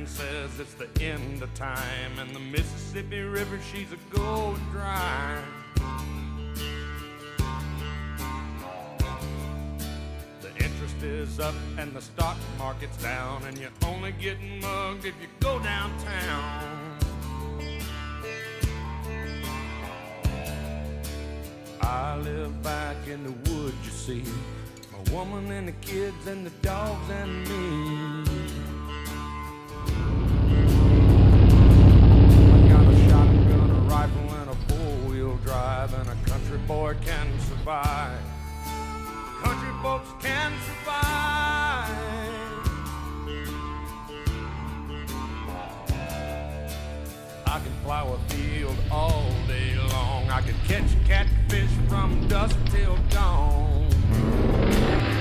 man says it's the end of time, and the Mississippi River, she's a going dry. The interest is up and the stock market's down, and you're only getting mugged if you go downtown. I live back in the woods, you see, my woman and the kids and the dogs and me. I got a shotgun, a rifle, and a four-wheel drive, and a country boy can survive. Country folks can survive. I can plow a field all day long. I can catch catfish from dusk till dawn.